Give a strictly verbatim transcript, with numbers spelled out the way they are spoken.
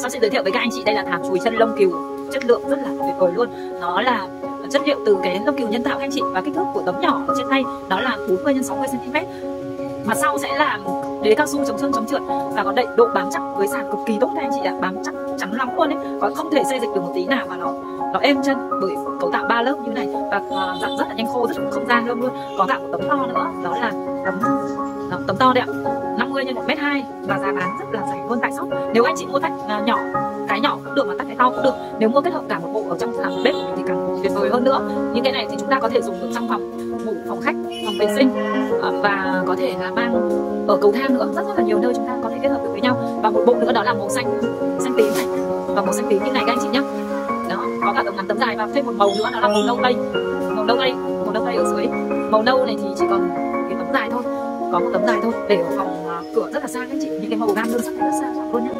Sau xin giới thiệu với các anh chị, đây là thảm chùi chân lông cừu chất lượng rất là tuyệt vời luôn. Nó là chất liệu từ cái lông cừu nhân tạo các anh chị, và kích thước của tấm nhỏ ở trên tay đó là bốn mươi nhân sáu mươi xăng ti mét. Mặt sau sẽ là đế cao su chống trơn chống trượt và có đậy độ bám chắc với sàn cực kỳ tốt các anh chị ạ, bám chắc chắn lắm luôn đấy, có không thể xê dịch được một tí nào, và nó nó êm chân bởi cấu tạo ba lớp như này, và uh, giặt rất là nhanh khô, rất là không gian luôn. Có cả một tấm to nữa, đó là tấm đó, tấm to đấy ạ, năm mươi nhân một mét hai, và giá bán rất là rẻ luôn tại shop. Nếu anh chị mua tách uh, nhỏ, cái nhỏ cũng được mà tách cái to cũng được. Nếu mua kết hợp cả một bộ ở trong cả một bếp của mình thì càng tuyệt vời hơn nữa. Những cái này thì chúng ta có thể dùng được trong phòng ngủ, phòng khách, phòng vệ sinh, uh, và có thể là mang ở cầu thang nữa, rất rất là nhiều nơi chúng ta có thể kết hợp được với nhau. Và một bộ nữa đó là màu xanh xanh tím này, và màu xanh tím như này các anh chị nhé. Đó, có cả tấm ngắn tấm dài, và thêm một màu nữa đó là màu nâu đây, màu nâu đây, màu nâu đây ở dưới. Màu nâu này thì chỉ còn cái tấm dài thôi, có một tấm dài thôi, để ở phòng uh, cửa rất là xa các anh chị. Những cái màu gam đơn sắc rất xa luôn nhé.